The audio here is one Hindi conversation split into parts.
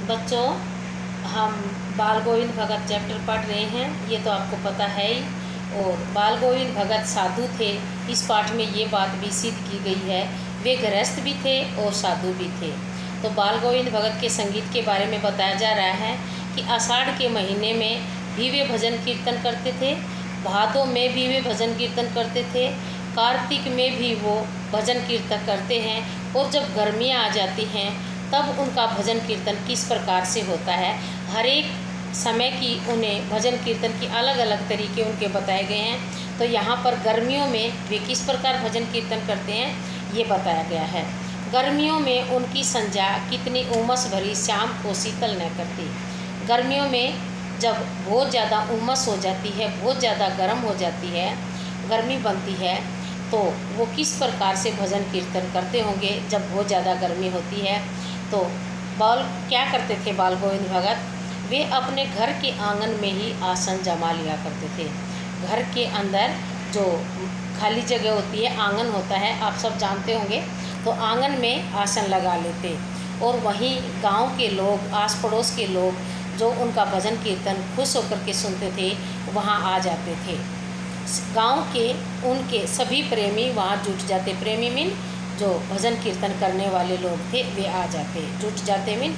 बच्चों, हम बाल गोविंद भगत चैप्टर पढ़ रहे हैं, ये तो आपको पता है ही। और बाल गोविंद भगत साधु थे। इस पाठ में ये बात भी सिद्ध की गई है, वे गृहस्थ भी थे और साधु भी थे। तो बाल गोविंद भगत के संगीत के बारे में बताया जा रहा है कि आषाढ़ के महीने में भी वे भजन कीर्तन करते थे, भादों में भी वे भजन कीर्तन करते थे, कार्तिक में भी वो भजन कीर्तन करते हैं। और जब गर्मियाँ आ जाती हैं तब उनका भजन कीर्तन किस प्रकार से होता है, हर एक समय की उन्हें भजन कीर्तन की अलग अलग तरीके उनके बताए गए हैं। तो यहाँ पर गर्मियों में वे किस प्रकार भजन कीर्तन करते हैं ये बताया गया है। गर्मियों में उनकी संध्या कितनी उमस भरी शाम को शीतल न करती। गर्मियों में जब बहुत ज़्यादा उमस हो जाती है, बहुत ज़्यादा गर्म हो जाती है, गर्मी बनती है, तो वो किस प्रकार से भजन कीर्तन करते होंगे जब बहुत ज़्यादा गर्मी होती है। तो क्या करते थे बाल गोविंद भगत, वे अपने घर के आंगन में ही आसन जमा लिया करते थे। घर के अंदर जो खाली जगह होती है, आंगन होता है, आप सब जानते होंगे, तो आंगन में आसन लगा लेते और वहीं गांव के लोग, आस पड़ोस के लोग जो उनका भजन कीर्तन खुश होकर के सुनते थे वहाँ आ जाते थे। गांव के उनके सभी प्रेमी वहाँ जुट जाते। प्रेमी मीन जो भजन कीर्तन करने वाले लोग थे वे आ जाते, जुट जाते मीन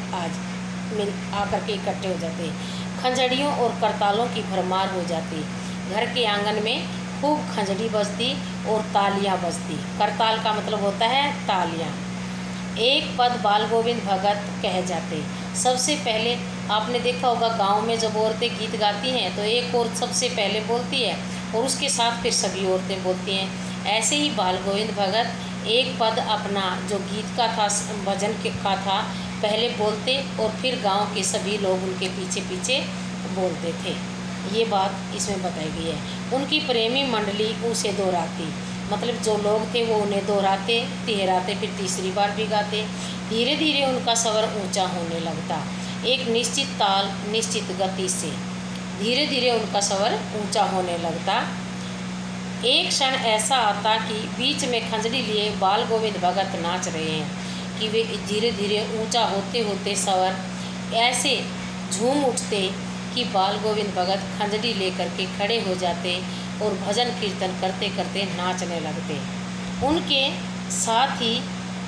आकर के इकट्ठे हो जाते। खंजड़ियों और करतालों की भरमार हो जाती। घर के आंगन में खूब खंजड़ी बजती और तालियां बजती। करताल का मतलब होता है तालियां। एक पद बाल गोविंद भगत कह जाते। सबसे पहले आपने देखा होगा गांव में जब औरतें गीत गाती हैं तो एक औरत सबसे पहले बोलती है और उसके साथ फिर सभी औरतें बोलती हैं। ऐसे ही बाल गोविंद भगत एक पद अपना जो गीत का था, भजन का था, पहले बोलते और फिर गांव के सभी लोग उनके पीछे पीछे बोलते थे। ये बात इसमें बताई गई है। उनकी प्रेमी मंडली उसे दोहराती, मतलब जो लोग थे वो उन्हें दोहराते, तिहराते, फिर तीसरी बार भी गाते। धीरे धीरे उनका स्वर ऊंचा होने लगता, एक निश्चित ताल, निश्चित गति से धीरे धीरे उनका स्वर ऊंचा होने लगता। एक क्षण ऐसा आता कि बीच में खंजड़ी लिए बाल गोविंद भगत नाच रहे हैं कि वे धीरे धीरे ऊंचा होते होते स्वर ऐसे झूम उठते कि बाल गोविंद भगत खंजड़ी लेकर के खड़े हो जाते और भजन कीर्तन करते करते नाचने लगते। उनके साथ ही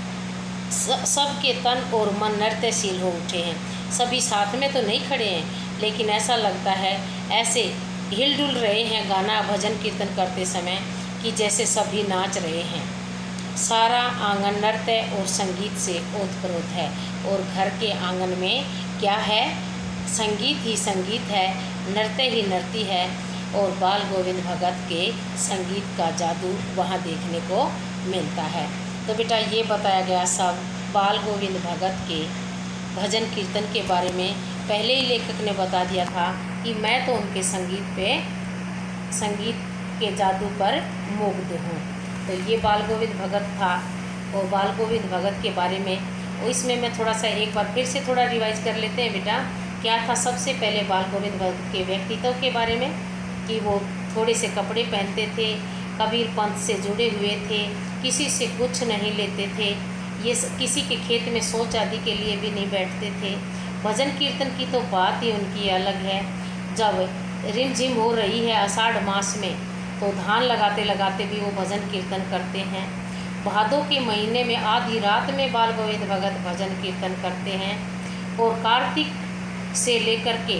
सबके तन और मन नृत्यशील हो उठे हैं। सभी साथ में तो नहीं खड़े हैं, लेकिन ऐसा लगता है ऐसे हिलडुल रहे हैं गाना भजन कीर्तन करते समय कि जैसे सभी नाच रहे हैं। सारा आंगन नृत्य और संगीत से ओतप्रोत है और घर के आंगन में क्या है, संगीत ही संगीत है, नृत्य ही नृत्य है। और बाल गोविंद भगत के संगीत का जादू वहाँ देखने को मिलता है। तो बेटा ये बताया गया सब बाल गोविंद भगत के भजन कीर्तन के बारे में। पहले ही लेखक ने बता दिया था कि मैं तो उनके संगीत के जादू पर मुग्ध हूँ। तो ये बाल गोविंद भगत था। और बाल गोविंद भगत के बारे में इसमें मैं थोड़ा सा एक बार फिर से थोड़ा रिवाइज कर लेते हैं बेटा। क्या था सबसे पहले बाल गोविंद भगत के व्यक्तित्व के बारे में, कि वो थोड़े से कपड़े पहनते थे, कबीर पंथ से जुड़े हुए थे, किसी से कुछ नहीं लेते थे, ये किसी के खेत में शौच आदि के लिए भी नहीं बैठते थे। भजन कीर्तन की तो बात ही उनकी अलग है। जब रिमझिम हो रही है आषाढ़ मास में तो धान लगाते लगाते भी वो भजन कीर्तन करते हैं। भादों के महीने में आधी रात में बाल गोविंद भगत भजन कीर्तन करते हैं। और कार्तिक से लेकर के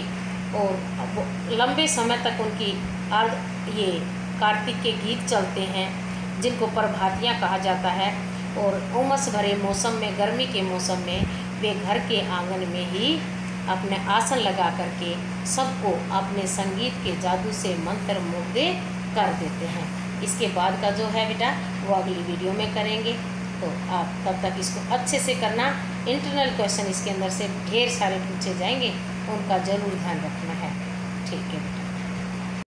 और लंबे समय तक उनकी ये कार्तिक के गीत चलते हैं जिनको प्रभातियाँ कहा जाता है। और उमस भरे मौसम में, गर्मी के मौसम में वे घर के आंगन में ही अपने आसन लगा करके सबको अपने संगीत के जादू से मंत्र मुग्ध कर देते हैं। इसके बाद का जो है बेटा वो अगली वीडियो में करेंगे। तो आप तब तक इसको अच्छे से करना। इंटरनल क्वेश्चन इसके अंदर से ढेर सारे पूछे जाएंगे, उनका ज़रूर ध्यान रखना है। ठीक है बेटा।